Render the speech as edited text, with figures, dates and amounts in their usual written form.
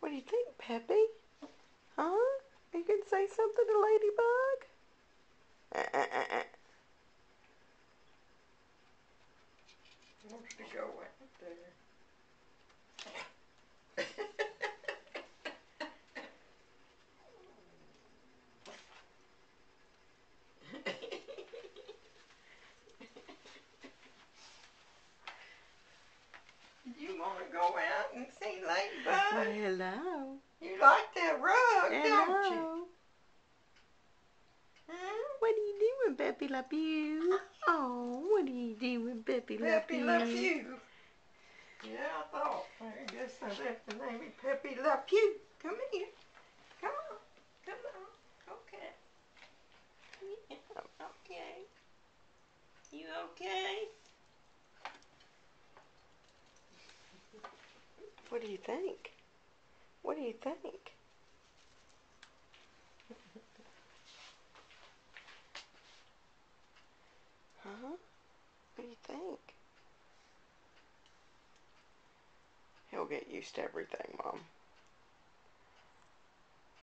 What do you think, Peppy? Huh? Are you going to say something to Ladybug? Wants to go out there. You want to go out and see Ladybug? Well, hello. You like that rug, Hello. don't you? Huh? What are you doing, Peppy La Pew? Oh, what are you doing, Peppy La Peppy Pew? La Pew. Yeah, I thought. I guess I left the name Peppy La Pew. Come here. Come on. Come on. Okay. Yeah, okay. You okay? What do you think? What do you think? Huh? What do you think? He'll get used to everything, Mom.